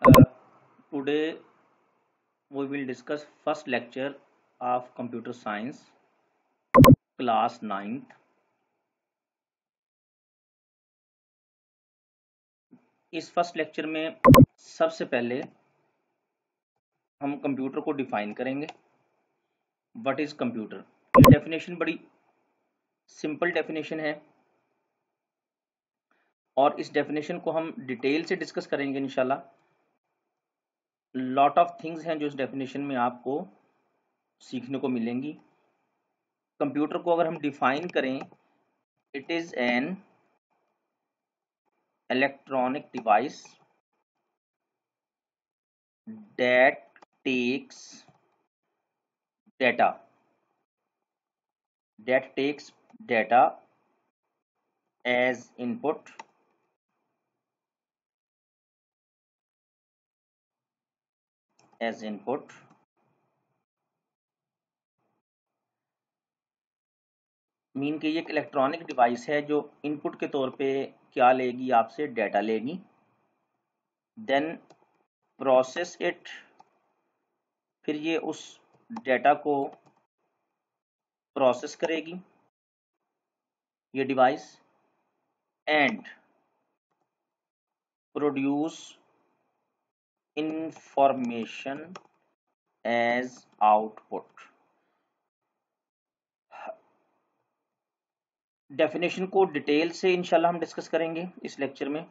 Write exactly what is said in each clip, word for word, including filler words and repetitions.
Uh, today we will discuss first lecture of computer science class ninth. इस first lecture में सबसे पहले हम कंप्यूटर को डिफाइन करेंगे। What is computer? डेफिनेशन बड़ी सिंपल डेफिनेशन है और इस डेफिनेशन को हम डिटेल से डिस्कस करेंगे इंशाल्लाह। लॉट ऑफ थिंग्स हैं जो इस डेफिनेशन में आपको सीखने को मिलेंगी। कंप्यूटर को अगर हम डिफाइन करें, it is an electronic device that takes data that takes data as input as input mean कि ये एक इलेक्ट्रॉनिक डिवाइस है जो इनपुट के तौर पे क्या लेगी, आपसे डेटा लेगी, देन प्रोसेस इट, फिर ये उस डेटा को प्रोसेस करेगी ये device, and produce information as output. Definition को डिटेल से इंशाल्लाह हम डिस्कस करेंगे इस लेक्चर में।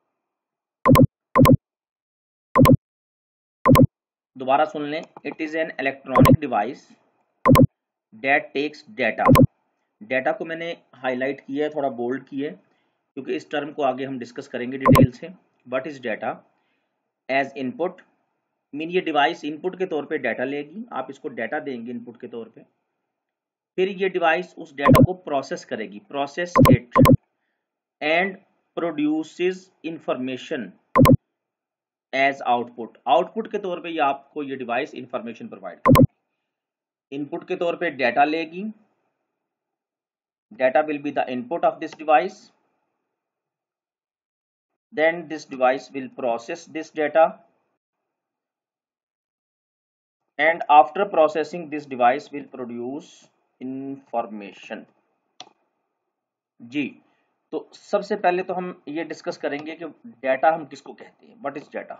दोबारा सुन लें, it is an electronic device that takes data. Data को मैंने हाईलाइट किया है, थोड़ा बोल्ड किया है, क्योंकि इस टर्म को आगे हम डिस्कस करेंगे डिटेल से। What is data? As input, mean ये डिवाइस इनपुट के तौर पे डेटा लेगी, आप इसको डेटा देंगे इनपुट के तौर पे, फिर ये डिवाइस उस डेटा को प्रोसेस करेगी, process it, and produces information as output. Output के तौर पे ये आपको ये डिवाइस इंफॉर्मेशन प्रोवाइड करेगी। इनपुट के तौर पे डेटा लेगी, data will be the input of this device, then this device will process this data, and after processing this device will produce information। जी, तो सबसे पहले तो हम ये डिस्कस करेंगे कि डेटा हम किसको कहते हैं, व्हाट इज डेटा।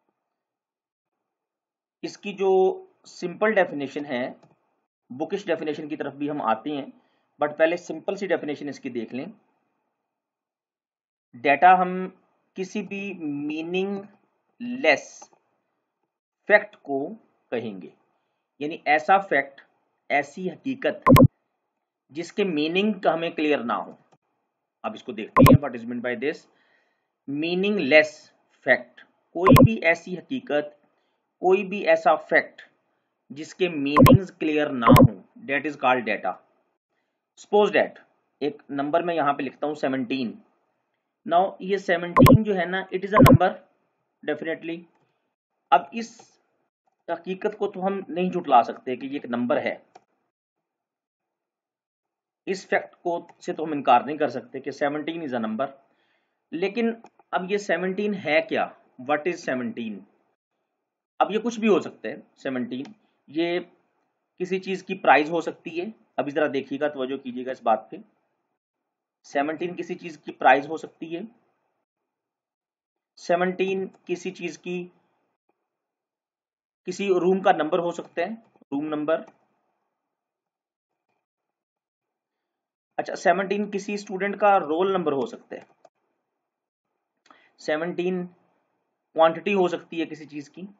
इसकी जो सिंपल डेफिनेशन है, बुकिश डेफिनेशन की तरफ भी हम आते हैं, बट पहले सिंपल सी डेफिनेशन इसकी देख लें। डेटा हम किसी भी मीनिंगलेस फैक्ट को कहेंगे, यानी ऐसा फैक्ट, ऐसी हकीकत जिसके मीनिंग का हमें क्लियर ना हो। अब इसको देखते हैं, what is mean by this meaningless fact. कोई भी ऐसी हकीकत, कोई भी ऐसा फैक्ट जिसके मीनिंग्स क्लियर ना हो, that is called data. Suppose that एक नंबर में यहां पे लिखता हूं सेवनटीन। नाउ ये सेवनटीन जो है ना, it is a number definitely. अब इस हकीकत को तो हम नहीं झुटला सकते कि ये एक नंबर है, इस फैक्ट को से तो हम इनकार नहीं कर सकते कि सेवनटीन इज अ नंबर। लेकिन अब ये सेवनटीन है क्या? What is seventeen? अब ये कुछ भी हो सकता है। सेवनटीन ये किसी चीज की प्राइस हो सकती है। अभी जरा देखिएगा, तवज्जो कीजिएगा इस बात पे। सेवनटीन किसी चीज की प्राइस हो सकती है, सेवनटीन किसी चीज की, किसी रूम का नंबर हो सकता है, रूम नंबर। अच्छा, सेवनटीन किसी स्टूडेंट का रोल नंबर हो सकता है, सेवनटीन क्वांटिटी हो सकती है किसी चीज की।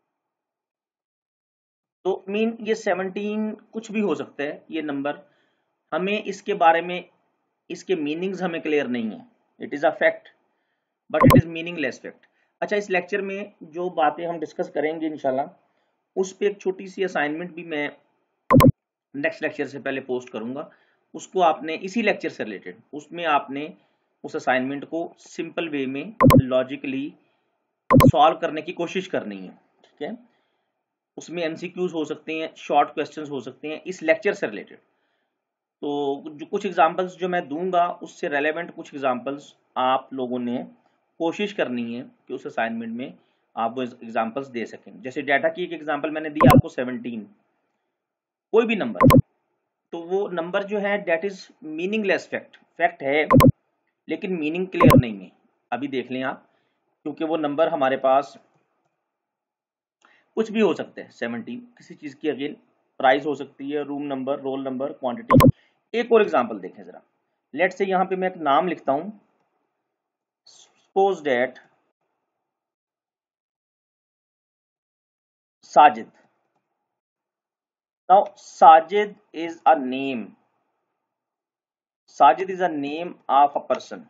तो मीन ये सेवनटीन कुछ भी हो सकता है ये नंबर, हमें इसके बारे में, इसके मीनिंग्स हमें क्लियर नहीं है। It is a fact but it is meaningless fact. अच्छा, इस लेक्चर में जो बातें हम डिस्कस करेंगे इंशाल्लाह, उस पर एक छोटी सी असाइनमेंट भी मैं नेक्स्ट लेक्चर से पहले पोस्ट करूंगा। उसको आपने इसी लेक्चर से रिलेटेड, उसमें आपने उस असाइनमेंट को सिंपल वे में लॉजिकली सॉल्व करने की कोशिश करनी है, ठीक है। उसमें एमसीक्यूज हो सकते हैं, शॉर्ट क्वेश्चंस हो सकते हैं इस लेक्चर से रिलेटेड। तो जो कुछ एग्जांपल्स जो मैं दूंगा उससे रेलेवेंट कुछ एग्जांपल्स आप लोगों ने कोशिश करनी है कि उस असाइनमेंट में आप वो एग्जांपल्स दे सकें। जैसे डाटा की एक एग्जांपल मैंने दी आपको सेवनटीन, कोई भी नंबर, तो वो नंबर जो है that is meaningless fact, fact है लेकिन मीनिंग क्लियर नहीं है। अभी देख लें आप, क्योंकि वो नंबर हमारे पास कुछ भी हो सकते हैं। सेवनटीन किसी चीज की अगेन प्राइस हो सकती है, room number, roll number, quantity. एक और एग्जांपल देखें जरा। लेट्स से यहाँ पे मैं एक नाम लिखता हूं, suppose that Sajid. Now Sajid is a name, Sajid is a name of a person.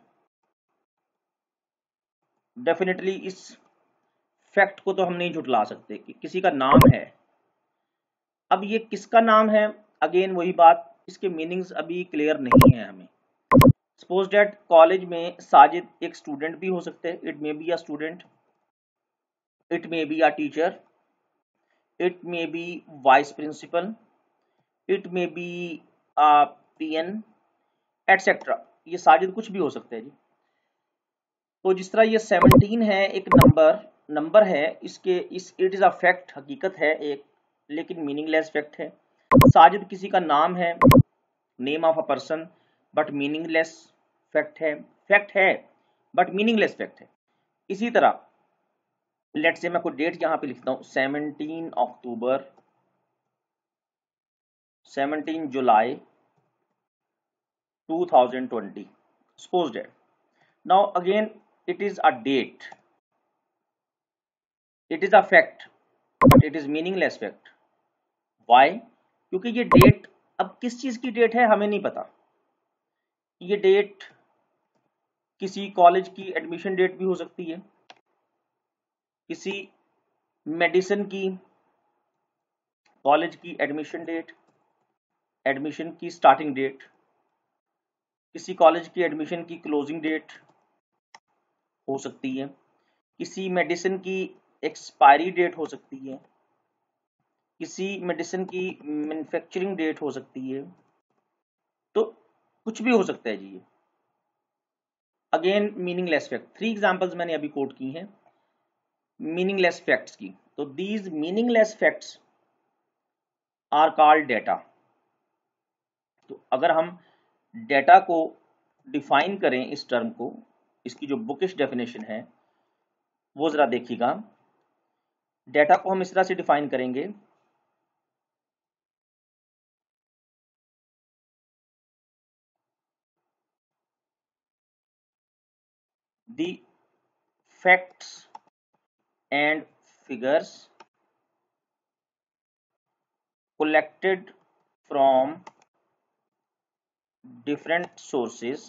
Definitely इस फैक्ट को तो हम नहीं झुटला सकते कि किसी का नाम है। अब ये किसका नाम है, अगेन वही बात, इसके मीनिंग्स अभी क्लियर नहीं है हमें। सपोज दैट कॉलेज में साजिद एक स्टूडेंट भी हो सकते हैं, it may be a student, it may be a teacher, it may be vice principal, it may be a peon etcetera. ये साजिद कुछ भी हो सकते हैं जी। तो जिस तरह ये सेवनटीन है एक नंबर, नंबर है, इसके इस इट इज अ फैक्ट, हकीकत है एक, लेकिन मीनिंगलेस फैक्ट है। साजिद किसी का नाम है, name of a person, but meaningless fact है, फैक्ट है बट मीनिंगलेस फैक्ट है। इसी तरह लेट से मैं कोई डेट यहां पे लिखता हूं, seventeen October, seventeen July two thousand twenty, suppose that. Now again it is a date, it is a fact but it is meaningless fact. Why? क्योंकि ये डेट, अब किस चीज की डेट है हमें नहीं पता। ये डेट किसी कॉलेज की एडमिशन डेट भी हो सकती है, किसी मेडिसिन की कॉलेज की एडमिशन डेट, एडमिशन की स्टार्टिंग डेट, किसी कॉलेज की एडमिशन की क्लोजिंग डेट हो सकती है, किसी मेडिसिन की एक्सपायरी डेट हो सकती है, किसी मेडिसिन की मैन्युफैक्चरिंग डेट हो सकती है। तो कुछ भी हो सकता है जी। ये again meaningless fact, three examples मैंने अभी कोट की हैं मीनिंगलेस फैक्ट्स की। तो these meaningless facts are called data. तो अगर हम डेटा को डिफाइन करें, इस टर्म को, इसकी जो बुकिश डेफिनेशन है वो जरा देखिएगा। डेटा को हम इस तरह से डिफाइन करेंगे, the facts and figures collected from different sources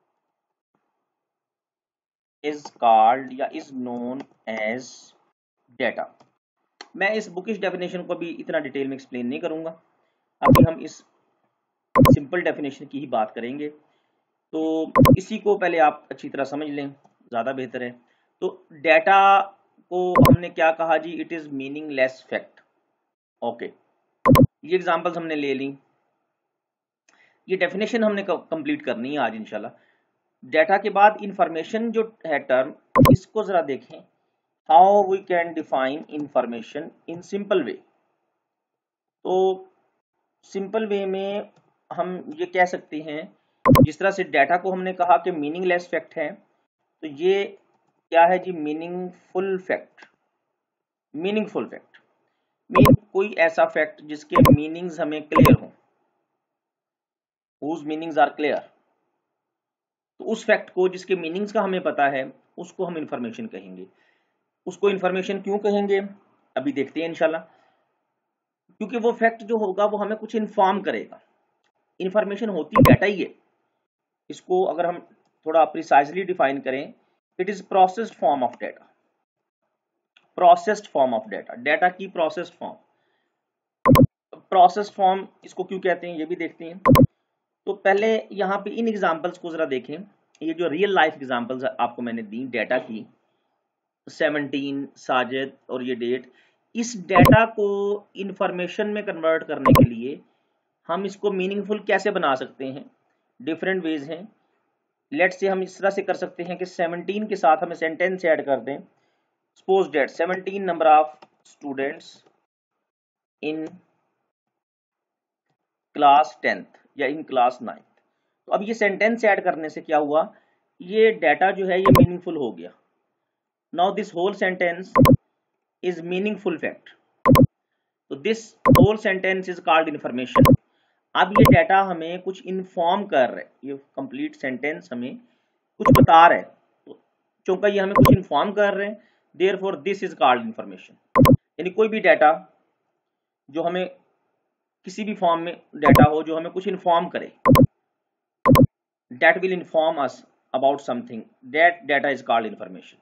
is called या is known as data। मैं इस बुकिश डेफिनेशन को भी इतना डिटेल में एक्सप्लेन नहीं करूंगा, अभी हम इस सिंपल डेफिनेशन की ही बात करेंगे। तो इसी को पहले आप अच्छी तरह समझ लें, ज़्यादा बेहतर है। तो डेटा को हमने क्या कहा जी, it is meaningless fact. Okay, ये एग्जांपल्स हमने ले ली, ये डेफिनेशन हमने कंप्लीट करनी है आज इंशाल्लाह। डेटा के बाद इंफॉर्मेशन जो है टर्म, इसको ज़रा देखें, how we can define information in simple way. तो सिंपल वे में हम ये कह सकते हैं, जिस तरह से डेटा को हमने कहा कि मीनिंगलेस फैक्ट है, तो ये क्या है जी, meaningful fact. Meaningful fact mean कोई ऐसा फैक्ट जिसके मीनिंग्स हमें क्लियर हो, हुज मीनिंग्स आर क्लियर। तो उस फैक्ट को जिसके मीनिंग्स का हमें पता है उसको हम इंफॉर्मेशन कहेंगे। उसको इंफॉर्मेशन क्यों कहेंगे अभी देखते हैं इंशाल्लाह, क्योंकि वो फैक्ट जो होगा वो हमें कुछ इन्फॉर्म करेगा। इंफॉर्मेशन होती डाटा ही है। इसको अगर हम थोड़ा प्रिसाइजली डिफाइन करें, it is processed form of data. Processed form of data, data की प्रोसेस्ड फॉर्म। प्रोसेस्ड फॉर्म इसको क्यों कहते हैं ये भी देखते हैं। तो पहले यहाँ पे इन एग्जांपल्स को जरा देखें। ये जो रियल लाइफ एग्जांपल्स आपको मैंने दी डेटा की, सेवनटीन, साजिद और ये डेट, इस डेटा को इंफॉर्मेशन में कन्वर्ट करने के लिए हम इसको मीनिंगफुल कैसे बना सकते हैं, डिफरेंट वेज हैं। लेट्स से हम इस तरह से कर सकते हैं कि सेवनटीन के साथ हमें सेंटेंस ऐड कर दें, suppose that seventeen number of students in class tenth या इन क्लास नाइन्थ। तो अब ये सेंटेंस ऐड करने से क्या हुआ, ये डाटा जो है ये मीनिंगफुल हो गया। Now this whole sentence is meaningful fact, तो this whole sentence is called information. अब ये डाटा हमें कुछ इन्फॉर्म कर रहे हैं, ये कंप्लीट सेंटेंस हमें कुछ बता रहे हैं, तो चूंकि ये हमें कुछ इन्फॉर्म कर रहे हैं, therefore this is called information. यानी कोई भी डाटा जो हमें किसी भी फॉर्म में डाटा हो जो हमें कुछ इन्फॉर्म करे, that will inform us about something, that data is called information।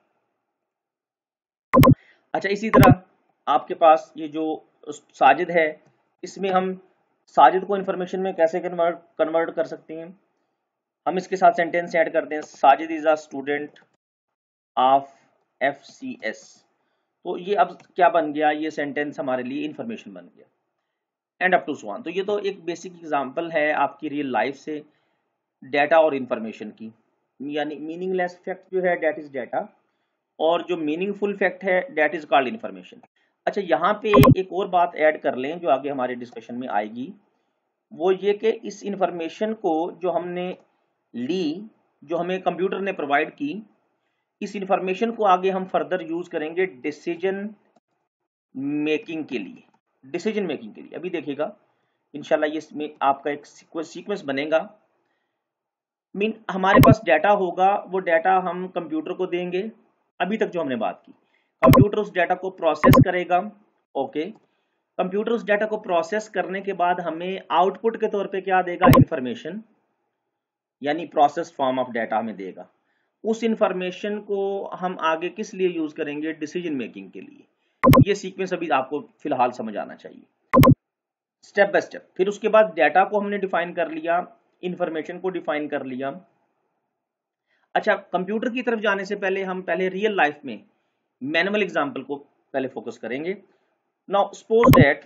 अच्छा, इसी तरह आपके पास ये जो साजिद है, इसमें हम साजिद को इंफॉर्मेशन में कैसे कन्वर्ट कन्वर्ट कर सकते हैं, हम इसके साथ सेंटेंस ऐड करते हैं, Sajid is a student of F C S. तो ये अब क्या बन गया, ये सेंटेंस हमारे लिए इंफॉर्मेशन बन गया, and up to so on. तो ये तो एक बेसिक एग्जांपल है आपकी रियल लाइफ से डाटा और इंफॉर्मेशन की, यानी मीनिंगलेस फैक्ट जो है डेट इज डाटा, और जो मीनिंगफुल फैक्ट है डेट इज कॉल्ड इंफॉर्मेशन। अच्छा, यहाँ पे एक और बात ऐड कर लें जो आगे हमारे डिस्कशन में आएगी, वो ये कि इस इंफॉर्मेशन को जो हमने ली, जो हमें कंप्यूटर ने प्रोवाइड की, इस इंफॉर्मेशन को आगे हम फर्दर यूज करेंगे डिसीजन मेकिंग के लिए, डिसीजन मेकिंग के लिए। अभी देखिएगा इंशाल्लाह ये इसमें आपका एक सीक्वेंस बनेगा। मीन हमारे पास डाटा होगा, वो डाटा हम कंप्यूटर को देंगे, अभी तक जो हमने बात की, कंप्यूटर उस डाटा को प्रोसेस करेगा। ओके, कंप्यूटर उस डाटा को प्रोसेस करने के बाद हमें आउटपुट के तौर पे क्या देगा, इंफॉर्मेशन, यानी प्रोसेस फॉर्म ऑफ डाटा हमें देगा। उस इंफॉर्मेशन को हम आगे किस लिए यूज करेंगे, डिसीजन मेकिंग के लिए। ये सीक्वेंस अभी आपको फिलहाल समझ आना चाहिए स्टेप बाय स्टेप। फिर उसके बाद डाटा को हमने डिफाइन कर लिया, इंफॉर्मेशन को डिफाइन कर लिया। अच्छा, कंप्यूटर की तरफ जाने से पहले हम पहले रियल लाइफ में मैनुअल एग्जांपल को पहले फोकस करेंगे। नाउ सपोज दैट,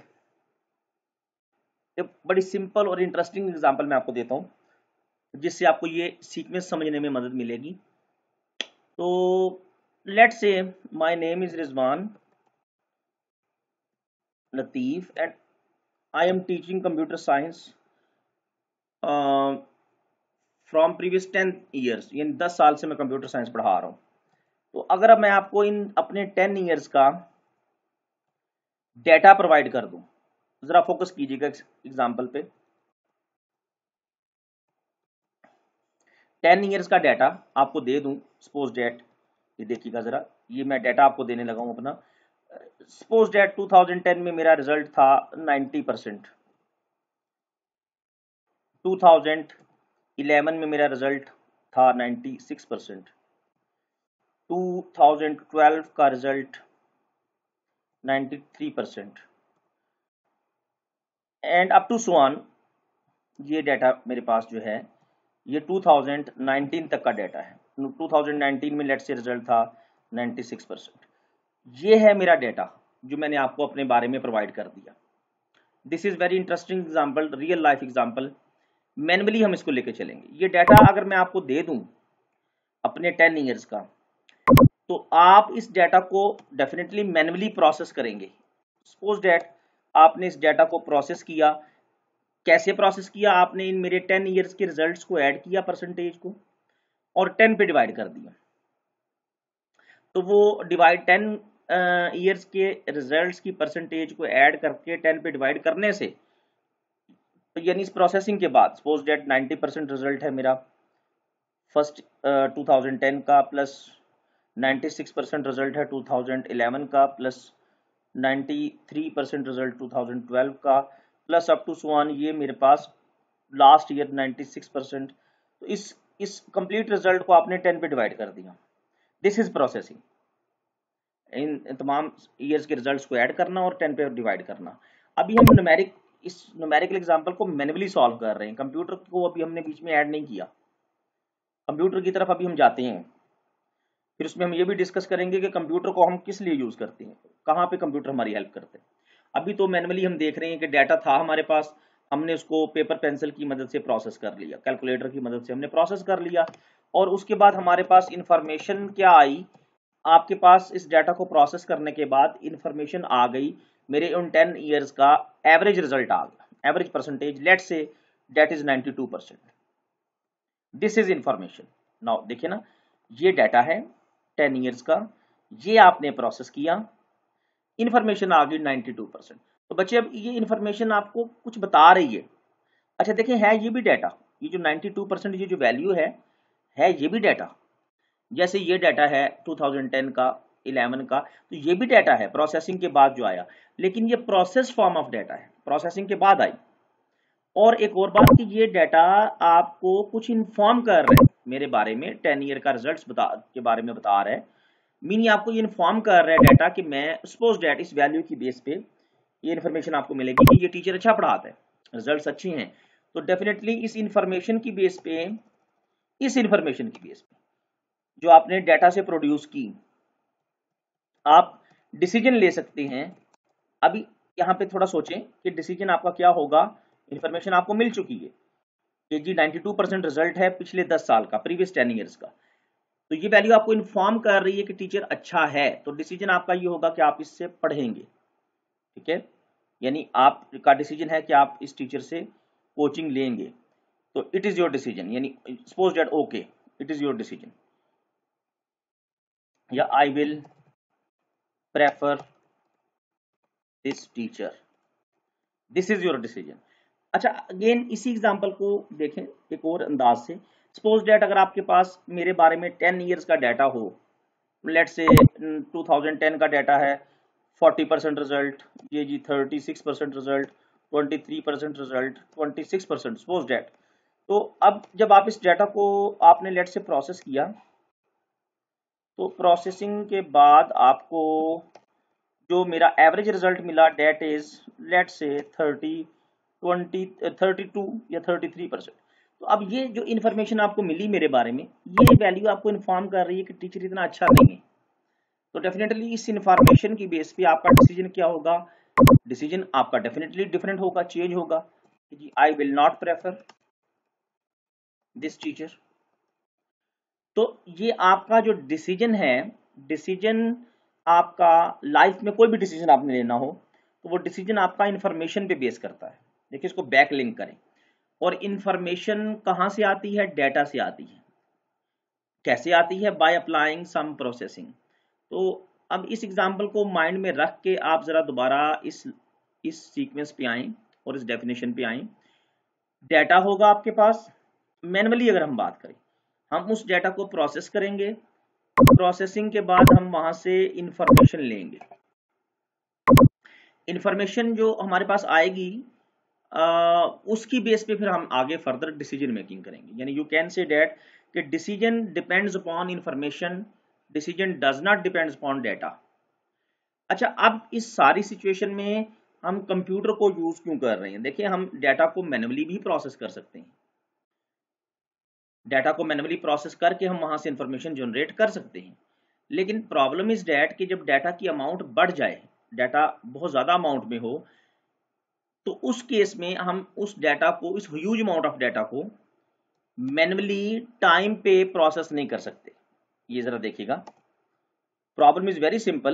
एक बड़ी सिंपल और इंटरेस्टिंग एग्जांपल मैं आपको देता हूं जिससे आपको ये सीक्वेंस समझने में मदद मिलेगी। तो let's say my name is Rizwan Latif and I am teaching computer science from previous ten years, यानी दस साल से मैं कंप्यूटर साइंस पढ़ा रहा हूं। तो अगर अब मैं आपको इन अपने टेन ईयर्स का डेटा प्रोवाइड कर दूं, जरा फोकस कीजिएगा एग्जांपल पे। टेन ईयर्स का डाटा आपको दे दूं, सपोज डेट, ये देखिएगा जरा, ये मैं डाटा आपको देने लगा हूं अपना। Suppose that two thousand ten में मेरा रिजल्ट था ninety percent, two thousand eleven में मेरा रिजल्ट था ninety six percent, two thousand twelve का result ninety three percent, and up to so on. ये डाटा मेरे पास जो है ये टू थाउजेंड नाइनटीन तक का डाटा है। टू थाउजेंड नाइनटीन में लेट्स से रिजल्ट था नाइन्टी सिक्स परसेंट। ये है मेरा डाटा जो मैंने आपको अपने बारे में प्रोवाइड कर दिया। This is very interesting example, real life example. Manually हम इसको लेके चलेंगे। ये डाटा अगर मैं आपको दे दूं अपने टेन ईयर्स का, तो आप इस डाटा को डेफिनेटली मैनुअली प्रोसेस करेंगे। सपोज दैट आपने इस डाटा को प्रोसेस किया, कैसे प्रोसेस किया, आपने इन मेरे टेन ईयर्स के रिजल्ट्स को ऐड किया, परसेंटेज को, और टेन पे डिवाइड कर दिया। तो वो डिवाइड टेन ईयर्स के रिजल्ट्स की परसेंटेज को ऐड करके टेन पे डिवाइड करने से, तो यानी इस प्रोसेसिंग के बाद suppose that ninety percent result है मेरा फर्स्ट टू थाउजेंड टेन का, plus ninety six percent result है टू थाउजेंड इलेवन का, plus ninety three percent result to thousand twelve का, plus up to so on, ये मेरे पास last year ninety six percent. तो इस इस कंप्लीट रिजल्ट को आपने टेन पे डिवाइड कर दिया। दिस इज प्रोसेसिंग, इन तमाम ईयर्स के रिजल्ट्स को ऐड करना और टेन पे डिवाइड करना। अभी हम न्यूमेरिक इस न्यूमेरिकल एग्जांपल को मैनुअली सॉल्व कर रहे हैं, कंप्यूटर को अभी हमने बीच में ऐड नहीं किया। कंप्यूटर की तरफ अभी हम जाते हैं, फिर उसमें हम ये भी डिस्कस करेंगे कि कंप्यूटर को हम किस लिए यूज करते हैं, कहाँ पे कंप्यूटर हमारी हेल्प करते हैं। अभी तो मैनुअली हम देख रहे हैं कि डाटा था हमारे पास, हमने उसको पेपर पेंसिल की मदद से प्रोसेस कर लिया, कैलकुलेटर की मदद से हमने प्रोसेस कर लिया, और उसके बाद हमारे पास इंफॉर्मेशन क्या आई आपके पास इस डाटा को प्रोसेस करने के बाद इंफॉर्मेशन आ गई, मेरे उन टेन ईयर्स का एवरेज रिजल्ट आ गया, average percentage let's say that is ninety two percent. This is information. Now देखिए ना, ये डाटा है टेन ईयर्स का, ये आपने प्रोसेस किया, इंफॉर्मेशन आ गई नाइंटी टू परसेंट। तो बच्चे अब ये इंफॉर्मेशन आपको कुछ बता रही है। अच्छा देखें, है ये भी डाटा, ये जो नाइंटी टू परसेंट ये जो वैल्यू है है ये भी डाटा। जैसे ये डाटा है टू थाउजेंड टेन का, इलेवन का, तो ये भी डाटा है प्रोसेसिंग के बाद जो आया, लेकिन ये प्रोसेस फॉर्म ऑफ डाटा है, प्रोसेसिंग के बाद आई। और एक और बात कि ये डाटा आपको कुछ इन्फॉर्म कर रहे हैं मेरे बारे में, टेन ईयर का रिजल्ट्स बता के बारे में बता रहा है, मीन आपको ये इन्फॉर्म कर रहा है डाटा कि मैं सपोज डेट इस वैल्यू की बेस पे ये इन्फॉर्मेशन आपको मिलेगी कि ये टीचर अच्छा पढ़ाता है, रिजल्ट्स अच्छे हैं, तो डेफिनेटली इस इंफॉर्मेशन की बेस पे, इस इंफॉर्मेशन की बेस पे जो आपने डाटा से प्रोड्यूस की, आप डिसीजन ले सकते हैं। अभी यहाँ पे थोड़ा सोचें कि डिसीजन आपका क्या होगा। इंफॉर्मेशन आपको मिल चुकी है कि जी नाइंटी टू परसेंट रिजल्ट है पिछले दस साल का, प्रीवियस टेन ईयर्स का, तो ये वैल्यू आपको इन्फॉर्म कर रही है कि टीचर अच्छा है, तो डिसीजन आपका ये होगा कि आप इससे पढ़ेंगे। ठीक है, यानी आपका डिसीजन है कि आप इस टीचर से कोचिंग लेंगे, तो इट इज योर डिसीजन, यानी suppose that okay it is your decision, या I will prefer this teacher, this is your decision. अच्छा अगेन इसी एग्जांपल को देखें एक और अंदाज से। सपोज दैट अगर आपके पास मेरे बारे में टेन ईयर्स का डाटा हो, let's say two thousand ten का डाटा है, फोर्टी परसेंट रिजल्ट, ये जी thirty six percent result, twenty three percent result, twenty six percent, suppose that. तो अब जब आप इस डाटा को आपने लेट से प्रोसेस किया, तो प्रोसेसिंग के बाद आपको जो मेरा एवरेज रिजल्ट मिला that is let's say thirty twenty thirty two या थर्टी थ्री परसेंट। तो अब ये जो इन्फॉर्मेशन आपको मिली मेरे बारे में, ये वैल्यू आपको इन्फॉर्म कर रही है कि टीचर इतना अच्छा नहीं है, तो डेफिनेटली इस इन्फॉर्मेशन की बेस पे आपका डिसीजन क्या होगा, डिसीजन आपका डेफिनेटली डिफरेंट होगा, चेंज होगा कि जी I will not prefer this teacher. तो ये आपका जो डिसीजन है, डिसीजन आपका लाइफ में कोई भी डिसीजन आपने लेना हो, तो वो डिसीजन आपका इंफॉर्मेशन पे बेस करता है। देखिए इसको बैक लिंक करें, और इंफॉर्मेशन कहाँ से आती है, डाटा से आती है। कैसे आती है, बाय अप्लाइंग सम प्रोसेसिंग। तो अब इस एग्जांपल को माइंड में रख के आप जरा दोबारा इस इस सीक्वेंस पे आएं और इस डेफिनेशन पे आएं। डाटा होगा आपके पास, मैनुअली अगर हम बात करें, हम उस डाटा को प्रोसेस करेंगे, प्रोसेसिंग के बाद हम वहां से इंफॉर्मेशन लेंगे। इंफॉर्मेशन जो हमारे पास आएगी आ, उसकी बेस पे फिर हम आगे फर्दर डिसीजन मेकिंग करेंगे। यानी यू कैन से डेट कि decision depends upon information, decision does not depends upon data. अच्छा अब इस सारी सिचुएशन में हम कंप्यूटर को यूज क्यों कर रहे हैं? देखिए हम डाटा को मैनुअली भी प्रोसेस कर सकते हैं, डाटा को मैनुअली प्रोसेस करके हम वहां से इंफॉर्मेशन जनरेट कर सकते हैं, लेकिन प्रॉब्लम इज डैट कि जब डाटा की अमाउंट बढ़ जाए, डाटा बहुत ज्यादा अमाउंट में हो, तो उस केस में हम उस डाटा को, इस ह्यूज अमाउंट ऑफ डाटा को मैनुअली टाइम पे प्रोसेस नहीं कर सकते। ये जरा देखिएगा, problem is very simple.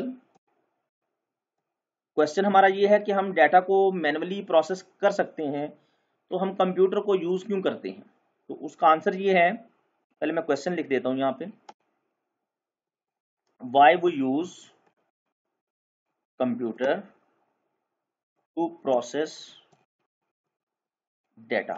Question हमारा ये है कि हम डाटा को मैनुअली प्रोसेस कर सकते हैं, तो हम कंप्यूटर को यूज क्यों करते हैं? तो उसका आंसर ये है, पहले मैं क्वेश्चन लिख देता हूं यहाँ पे, why we use computer to process data.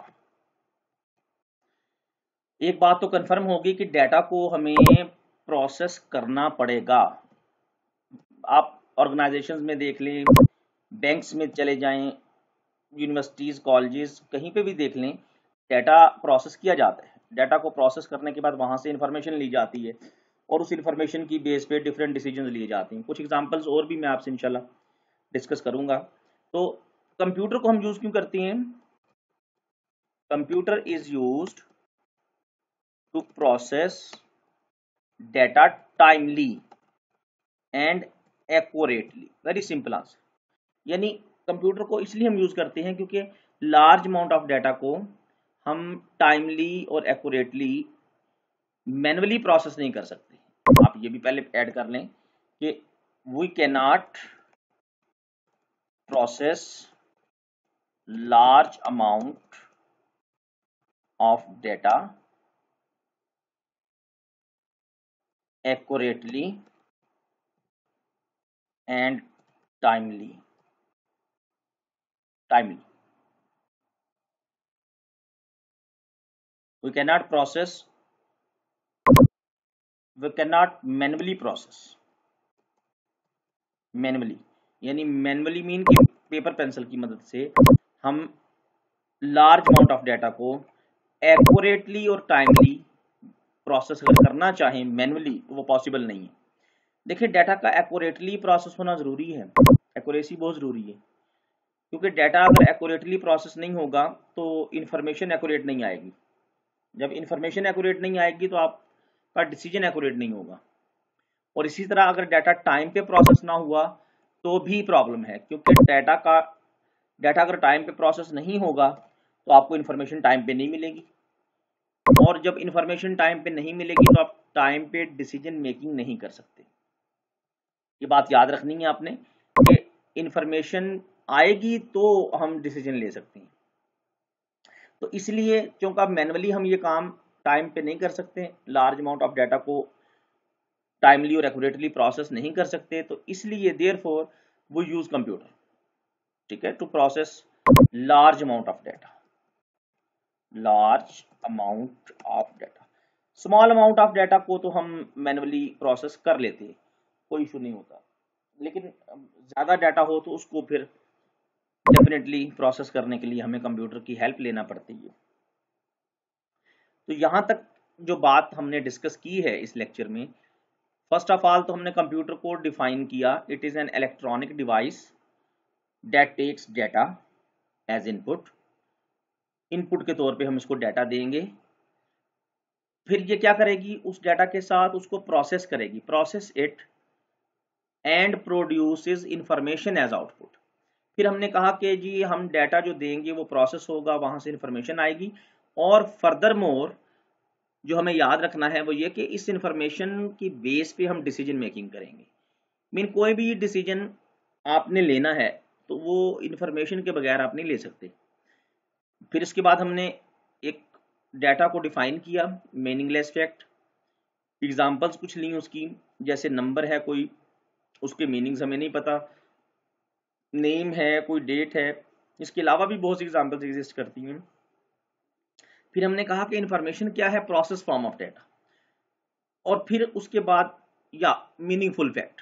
एक बात तो कंफर्म होगी कि डाटा को हमें प्रोसेस करना पड़ेगा। आप ऑर्गेनाइजेशंस में देख लें, बैंक्स में चले जाएं, यूनिवर्सिटीज, कॉलेजेस, कहीं पे भी देख लें, डाटा प्रोसेस किया जाता है। डाटा को प्रोसेस करने के बाद वहां से इंफॉर्मेशन ली जाती है, और उस इंफॉर्मेशन की बेस पे डिफरेंट डिसीजन लिए जाते हैं। कुछ एग्जांपल्स और भी मैं आपसे इंशाल्लाह डिस्कस करूंगा। तो कंप्यूटर को हम यूज क्यों करते हैं? Computer is used to process data timely and accurately. Very simple answer. यानी कंप्यूटर को इसलिए हम यूज करते हैं क्योंकि लार्ज अमाउंट ऑफ डाटा को हम टाइमली और एक्यूरेटली मैनुअली प्रोसेस नहीं कर सकते। आप ये भी पहले ऐड कर लें कि we can not process large amount of data accurately and timely timely we cannot process we cannot manually process manually यानी मैनुअली मीन कि पेपर पेंसिल की मदद से हम लार्ज अमाउंट ऑफ डाटा को एक्यूरेटली और टाइमली प्रोसेस अगर करना चाहें मैनुअली तो वो पॉसिबल नहीं है। देखिए डाटा का एक्यूरेटली प्रोसेस होना जरूरी है, एक्यूरेसी बहुत जरूरी है, क्योंकि डाटा अगर एक्यूरेटली प्रोसेस नहीं होगा तो इंफॉर्मेशन एक्यूरेट नहीं आएगी। जब इंफॉर्मेशन एक्यूरेट नहीं आएगी तो आपका डिसीजन एक्यूरेट नहीं होगा। और इसी तरह अगर डाटा टाइम पे प्रोसेस ना हुआ तो भी प्रॉब्लम है, क्योंकि डाटा का डाटा अगर टाइम पे प्रोसेस नहीं होगा तो आपको इंफॉर्मेशन टाइम पे नहीं मिलेगी, और जब इंफॉर्मेशन टाइम पे नहीं मिलेगी तो आप टाइम पे डिसीजन मेकिंग नहीं कर सकते। ये बात याद रखनी है आपने कि इंफॉर्मेशन आएगी तो हम डिसीजन ले सकते हैं। तो इसलिए क्योंकि अब मैनुअली हम ये काम टाइम पे नहीं कर सकते, लार्ज अमाउंट ऑफ डाटा को टाइमली और एक्यूरेटली प्रोसेस नहीं कर सकते, तो इसलिए देयरफॉर वो यूज कंप्यूटर, ठीक है, to process large amount of data large amount of data. Small amount of data को तो हम मैनुअली प्रोसेस कर लेते हैं, कोई इशू नहीं होता, लेकिन ज्यादा डाटा हो तो उसको फिर डेफिनेटली प्रोसेस करने के लिए हमें कंप्यूटर की हेल्प लेना पड़ती है। तो यहां तक जो बात हमने डिस्कस की है इस लेक्चर में, फर्स्ट ऑफ ऑल तो हमने कंप्यूटर को डिफाइन किया, it is an electronic device that takes data as input. Input के तौर पे हम इसको डाटा देंगे, फिर ये क्या करेगी, उस डाटा के साथ उसको प्रोसेस करेगी, process it and produces information as output. फिर हमने कहा कि जी हम डाटा जो देंगे वो प्रोसेस होगा, वहां से इंफॉर्मेशन आएगी, और फर्दर मोर जो हमें याद रखना है वो ये कि इस इंफॉर्मेशन की बेस पे हम डिसीजन मेकिंग करेंगे। मीन कोई भी डिसीजन आपने लेना है तो वो इंफॉर्मेशन के बगैर आप नहीं ले सकते। फिर इसके बाद हमने एक डाटा को डिफाइन किया, मीनिंगलेस फैक्ट, एग्जांपल्स कुछ ली उसकी, जैसे नंबर है कोई, उसके मीनिंग्स हमें नहीं पता, नेम है, कोई डेट है, इसके अलावा भी बहुत सी एग्जांपल्स एग्जिस्ट करती हैं। फिर हमने कहा कि इंफॉर्मेशन क्या है, प्रोसेस फॉर्म ऑफ डाटा, और फिर उसके बाद या मीनिंगफुल फैक्ट।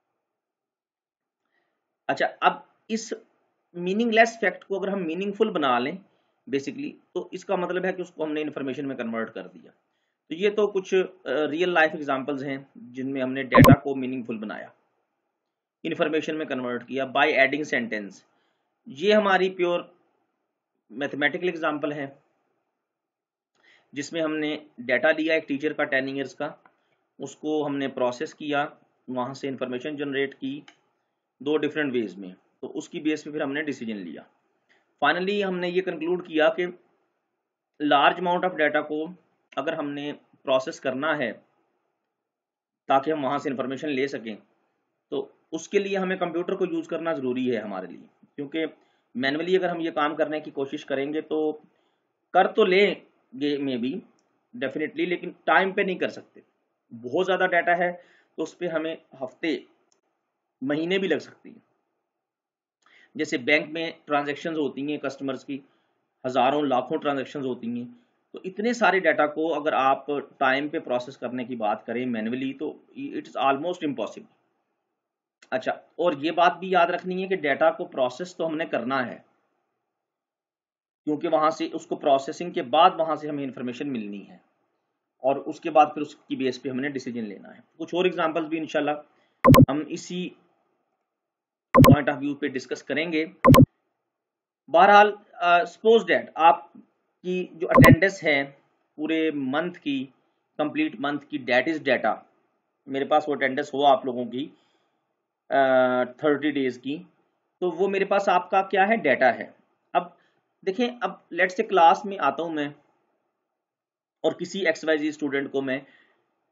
अच्छा, अब इस मीनिंगलेस फैक्ट को अगर हम मीनिंगफुल बना लें बेसिकली, तो इसका मतलब है कि उसको हमने इंफॉर्मेशन में कन्वर्ट कर दिया। तो ये तो कुछ रियल लाइफ एग्जांपल्स हैं जिनमें हमने डाटा को मीनिंगफुल बनाया, इंफॉर्मेशन में कन्वर्ट किया बाय एडिंग सेंटेंस। ये हमारी प्योर मैथमेटिकल एग्जांपल है जिसमें हमने डाटा लिया एक टीचर का टेन ईयर्स का, उसको हमने प्रोसेस किया, वहां से इंफॉर्मेशन जनरेट की दो डिफरेंट वेज में, तो उसकी बेस पे फिर हमने डिसीजन लिया। फाइनली हमने ये कंक्लूड किया कि लार्ज अमाउंट ऑफ डाटा को अगर हमने प्रोसेस करना है ताकि हम वहां से इंफॉर्मेशन ले सकें, तो उसके लिए हमें कंप्यूटर को यूज करना जरूरी है हमारे लिए, क्योंकि मैनुअली अगर हम ये काम करने की कोशिश करेंगे तो कर तो लेंगे में भी डेफिनेटली, लेकिन टाइम पे नहीं कर सकते। बहुत ज्यादा डाटा है तो उस पर हमें हफ्ते महीने भी लग सकती है। जैसे बैंक में ट्रांजैक्शंस होती हैं कस्टमर्स की, हजारों लाखों ट्रांजैक्शंस होती हैं, तो इतने सारे डाटा को अगर आप टाइम पे प्रोसेस करने की बात करें मैनुअली तो इट इज ऑलमोस्ट इम्पॉसिबल। अच्छा, और ये बात भी याद रखनी है कि डाटा को प्रोसेस तो हमने करना है, क्योंकि वहां से उसको प्रोसेसिंग के बाद वहां से हमें इंफॉर्मेशन मिलनी है, और उसके बाद फिर उसकी बेस पे हमने डिसीजन लेना है। कुछ और एग्जांपल्स भी इंशाल्लाह हम इसी पॉइंट ऑफ व्यू पे डिस्कस करेंगे। बहरहाल सपोज दैट आपकी जो अटेंडेंस है पूरे मंथ की, कंप्लीट मंथ की, डेट इज डाटा, मेरे पास वो अटेंडेंस हो आप लोगों की थर्टी डेज की, तो वो मेरे पास आपका क्या है, डाटा है। अब देखें, अब लेट्स से क्लास में आता हूं मैं और किसी एक्स वाई जी स्टूडेंट को मैं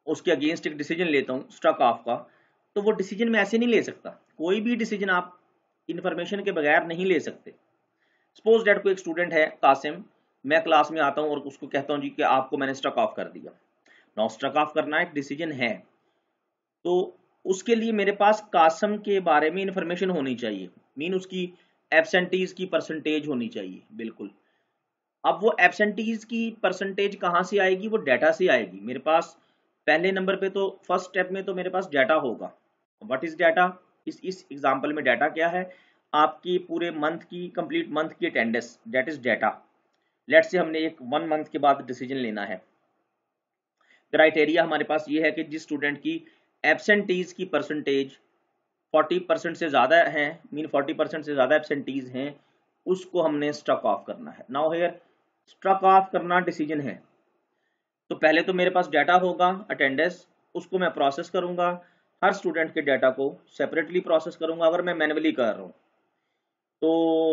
उसके अगेंस्ट एक डिसीजन लेता हूँ स्टक ऑफ का, तो वो डिसीजन मैं ऐसे नहीं ले सकता। कोई भी डिसीजन आप इंफॉर्मेशन के बगैर नहीं ले सकते। सपोज डेट कोई एक स्टूडेंट है कासिम, मैं क्लास में आता हूँ और उसको कहता हूँ जी कि आपको मैंने स्टक ऑफ कर दिया। नाउ स्टक ऑफ करना एक डिसीजन है, तो उसके लिए मेरे पास कासिम के बारे में इंफॉर्मेशन होनी चाहिए, मीन उसकी एब्सेंटीज की परसेंटेज होनी चाहिए। बिल्कुल। अब वो एब्सेंटीज की परसेंटेज कहाँ से आएगी? वो डाटा से आएगी। मेरे पास पहले नंबर पे तो फर्स्ट स्टेप में तो मेरे पास डाटा होगा। What is data? इस इस एग्जांपल में डाटा क्या है? आपकी पूरे मंथ की, कंप्लीट मंथ की attendance, that is data. Let's say हमने एक वन मंथ के बाद डिसीजन लेना है। क्राइटेरिया हमारे पास ये है कि जिस स्टूडेंट की एब्सेंटीज की परसेंटेज चालीस परसेंट से ज़्यादा है, मीन चालीस परसेंट से ज़्यादा एब्सेंटीज हैं, उसको हमने स्टक ऑफ करना है। नाउ हियर स्टक ऑफ करना डिसीजन है, तो पहले तो मेरे पास डाटा होगा अटेंडेंस, उसको मैं प्रोसेस करूंगा। हर स्टूडेंट के डाटा को सेपरेटली प्रोसेस करूंगा। अगर मैं मैनुअली कर रहा हूँ तो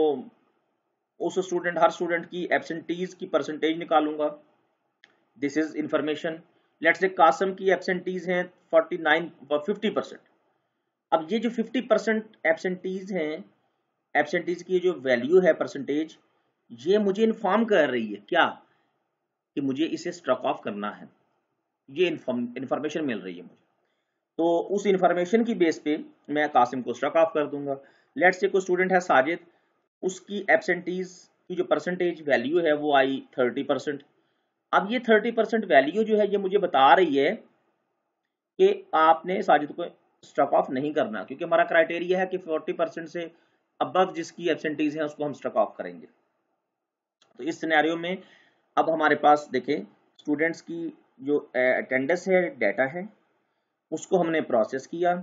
उस स्टूडेंट हर स्टूडेंट की एब्सेंटीज की परसेंटेज निकालूंगा। This is information. Let's say Qasim की एब्सेंटीज हैं फोर्टी नाइन फिफ्टी परसेंट। अब ये जो फिफ्टी परसेंट एब्सेंटीज हैं, एब्सेंटीज की जो वैल्यू है परसेंटेज, ये मुझे इन्फॉर्म कर रही है क्या कि मुझे इसे स्ट्रक ऑफ करना है। ये इंफॉर्मेशन मिल रही है मुझे, तो उस इंफॉर्मेशन की बेस पे मैं कासिम को स्ट्रक ऑफ कर दूंगा। लेट्स से कोई स्टूडेंट है साजिद, उसकी एब्सेंटीज की जो परसेंटेज वैल्यू है वो आई थर्टी परसेंट। अब ये थर्टी परसेंट वैल्यू जो है ये मुझे बता रही है कि आपने साजिद को स्ट्रक ऑफ नहीं करना, क्योंकि हमारा क्राइटेरिया है कि फोर्टी परसेंट से अबव जिसकी एब्सेंटीज है उसको हम स्ट्रक ऑफ करेंगे। तो इस सिनेरियो में अब हमारे पास देखें, स्टूडेंट्स की जो अटेंडेंस है डाटा है, उसको हमने प्रोसेस किया,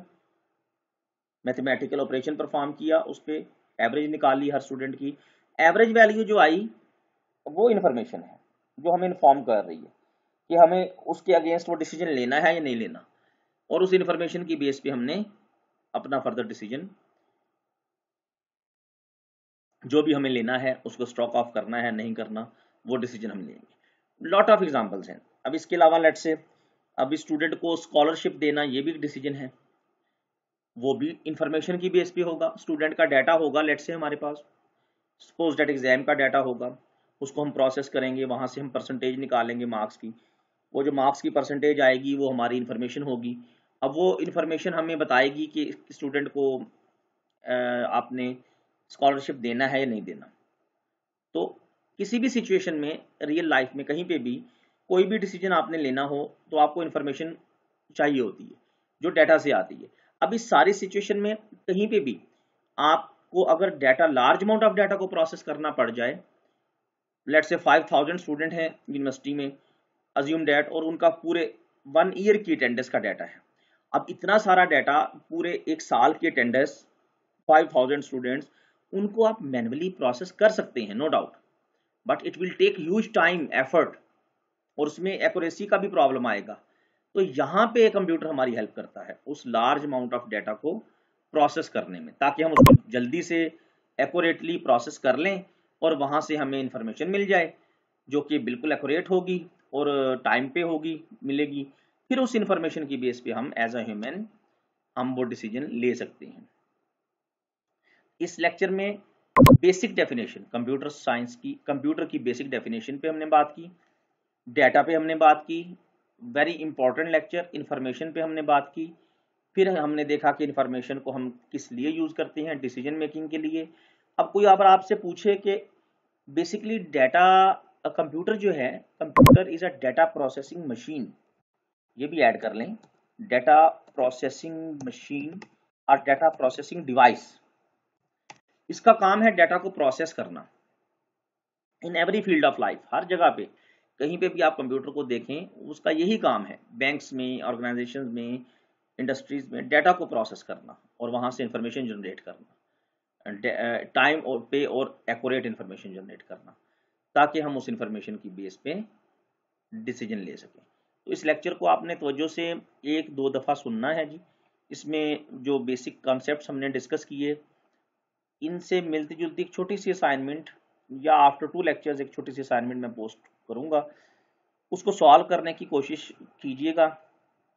मैथमेटिकल ऑपरेशन परफॉर्म किया, उस पर एवरेज निकाल ली हर स्टूडेंट की। एवरेज वैल्यू जो आई वो इन्फॉर्मेशन है जो हमें इन्फॉर्म कर रही है कि हमें उसके अगेंस्ट वो डिसीजन लेना है या नहीं लेना, और उस इन्फॉर्मेशन की बेस पे हमने अपना फर्दर डिसीजन जो भी हमें लेना है, उसको स्टॉक ऑफ करना है नहीं करना, वो डिसीजन हम लेंगे। लॉट ऑफ एग्जांपल्स हैं। अब इसके अलावा लेट्स से अभी स्टूडेंट को स्कॉलरशिप देना, ये भी एक डिसीजन है, वो भी इंफॉर्मेशन की बेस पे होगा। स्टूडेंट का डाटा होगा, लेट्स से हमारे पास सपोज डेट एग्जाम का डाटा होगा, उसको हम प्रोसेस करेंगे, वहां से हम परसेंटेज निकालेंगे मार्क्स की। वो जो मार्क्स की परसेंटेज आएगी वो हमारी इंफॉर्मेशन होगी। अब वो इंफॉर्मेशन हमें बताएगी कि स्टूडेंट को आपने स्कॉलरशिप देना है या नहीं देना। तो किसी भी सिचुएशन में, रियल लाइफ में कहीं पे भी कोई भी डिसीजन आपने लेना हो तो आपको इंफॉर्मेशन चाहिए होती है जो डाटा से आती है। अब इस सारी सिचुएशन में कहीं पे भी आपको अगर data, large amount of data को प्रोसेस करना पड़ जाए, let's say five thousand student हैं यूनिवर्सिटी में, अज्यूम डेट, और उनका पूरे वन ईयर की अटेंडेंस का डाटा है। अब इतना सारा डाटा, पूरे एक साल की अटेंडेंस, फाइव थाउजेंड स्टूडेंट्स, उनको आप मैन्युअली प्रोसेस कर सकते हैं, no doubt, but it will take huge time, effort, और उसमें एक्यूरेसी का भी प्रॉब्लम आएगा। तो यहाँ पे कंप्यूटर हमारी हेल्प करता है उस लार्ज अमाउंट ऑफ डाटा को प्रोसेस करने में, ताकि हम उसको जल्दी से एक्यूरेटली प्रोसेस कर लें और वहां से हमें इंफॉर्मेशन मिल जाए जो कि बिल्कुल एक्यूरेट होगी और टाइम पे होगी, मिलेगी। फिर उस इंफॉर्मेशन की बेस पे हम एज अ ह्यूमन हम वो डिसीजन ले सकते हैं। इस लेक्चर में बेसिक डेफिनेशन, कंप्यूटर साइंस की, कंप्यूटर की बेसिक डेफिनेशन पे हमने बात की, डाटा पे हमने बात की, वेरी इंपॉर्टेंट लेक्चर, इंफॉर्मेशन पे हमने बात की। फिर हमने देखा कि इंफॉर्मेशन को हम किस लिए यूज करते हैं, डिसीजन मेकिंग के लिए। अब कोई अगर आपसे पूछे कि बेसिकली डाटा, कंप्यूटर जो है, computer is a data processing machine, ये भी ऐड कर लें, डाटा प्रोसेसिंग मशीन और डाटा प्रोसेसिंग डिवाइस। इसका काम है डाटा को प्रोसेस करना in every field of life, हर जगह पे, कहीं पे भी आप कंप्यूटर को देखें उसका यही काम है। बैंक्स में, ऑर्गेनाइजेशन में, इंडस्ट्रीज में डाटा को प्रोसेस करना और वहां से इंफॉर्मेशन जनरेट करना, टाइम और पे और एक्यूरेट इंफॉर्मेशन जनरेट करना, ताकि हम उस इंफॉर्मेशन की बेस पे डिसीजन ले सकें। तो इस लेक्चर को आपने तवज्जो से एक दो दफ़ा सुनना है जी। इसमें जो बेसिक कॉन्सेप्ट्स हमने डिस्कस किए, इनसे मिलती जुलती एक छोटी सी असाइनमेंट, या आफ्टर टू लेक्चर्स एक छोटी सी असाइनमेंट मैं पोस्ट करूंगा, उसको सॉल्व करने की कोशिश कीजिएगा।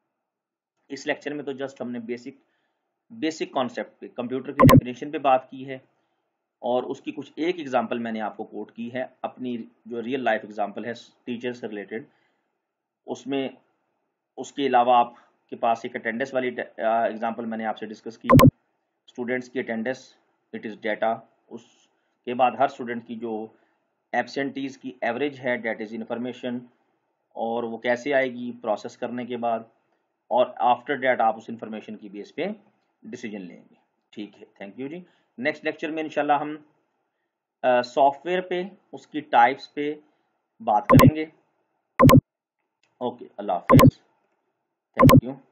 इस लेक्चर में तो जस्ट हमने बेसिक बेसिक कॉन्सेप्ट पे, कंप्यूटर की डेफिनेशन पे बात की है और उसकी कुछ एक एग्जांपल मैंने आपको कोट की है, अपनी जो रियल लाइफ एग्जांपल है टीचर से रिलेटेड। उसमें उसके अलावा आपके पास एक अटेंडेंस वाली एग्जांपल मैंने आपसे डिस्कस की, स्टूडेंट्स की अटेंडेंस इट इज़ डाटा। उसके बाद हर स्टूडेंट की जो एब्सेंटीज़ की एवरेज है डेट इज़ इंफॉर्मेशन, और वो कैसे आएगी प्रोसेस करने के बाद, और आफ्टर डेट आप उस इंफॉर्मेशन की बेस पे डिसीजन लेंगे। ठीक है, थैंक यू जी। नेक्स्ट लेक्चर में इंशाल्लाह हम सॉफ्टवेयर uh, पे, उसकी टाइप्स पे बात करेंगे। ओके, अल्लाह हाफिज़, थैंक यू।